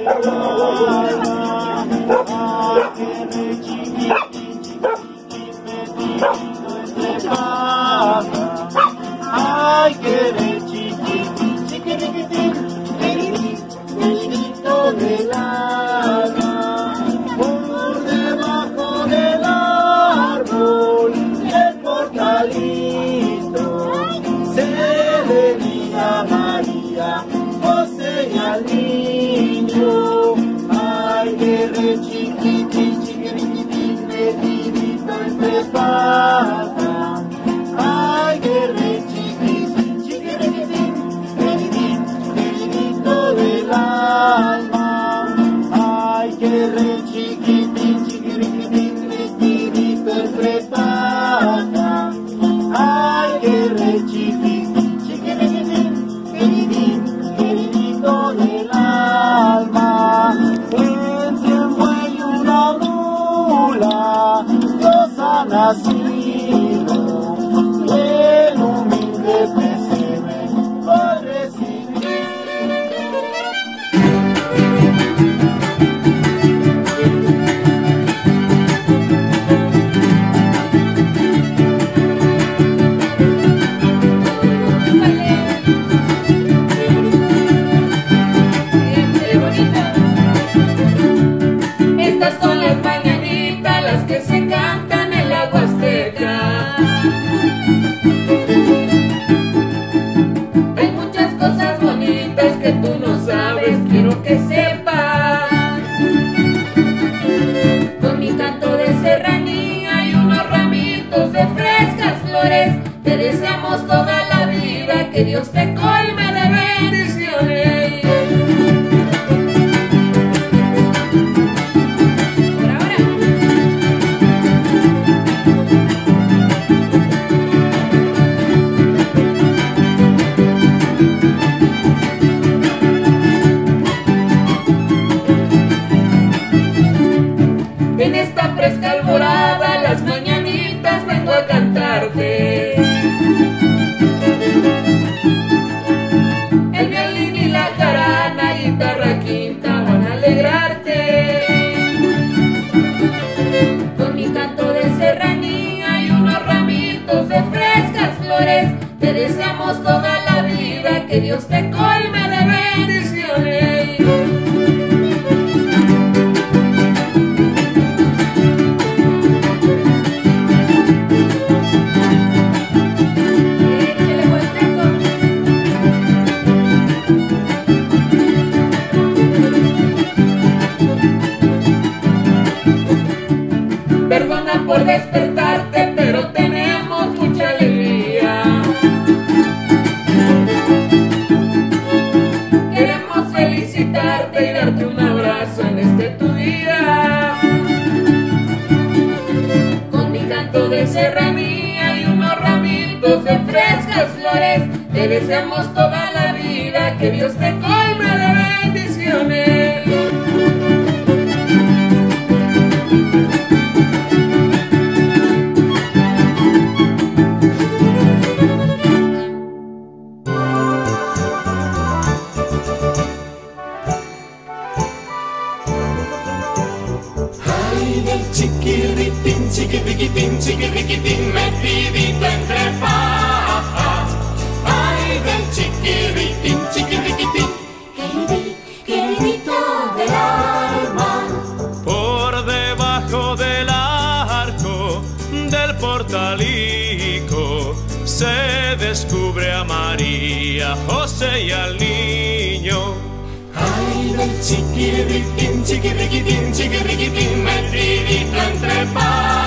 Ay, qué chiquitín, chiquiriquitín, pequeñito del alma. Por debajo del árbol, el portalito, se veía María, José y al niño. Ay, qué chiquitín, chiquiriquitín, metidito entre patas. Ay, qué chiquitín, chiquiriquitín, pequeñito del alma. Ay, qué chiquitín, chiquiriquitín, metidito entre patas. Ay, qué chiquitín, chiquiriquitín, pequeñito del alma. Entre un buey y una mula, Dios ha nacido. El humilde pesebre hoy recibí. ¡Qué bonito! Estas son las mañanitas, las que se cantan en la Huasteca. Hay muchas cosas bonitas que tú no sabes, quiero que sepas. Con mi canto de serranía y unos ramitos de frescas flores, te deseamos toda la vida, que Dios te colme de bendiciones. Por ahora. En esta fresca alborada, las mañanitas vengo a cantarte. El violín y la jarana, guitarra quinta van a alegrarte. Con mi canto de serranía y unos ramitos de frescas flores, te deseamos toda la vida, que Dios te colme de bendiciones. Perdona por despertarte, pero tenemos mucha alegría. Queremos felicitarte y darte un abrazo en este tu día. Con mi canto de serranía y unos ramitos de frescas flores, te deseamos toda la vida, que Dios te colme de bendiciones. Chiquiritín, chiquiriquitín, chiquiriquitín, metidito entre pajas. Ay, del chiquiritín, chiquiriquitín, queridito del alma. Por debajo del arco del portalico se descubre a María, José y al niño. Ay, del chiquiritín, chiquiriquitín, chiquiriquitín, metidito entre pajas.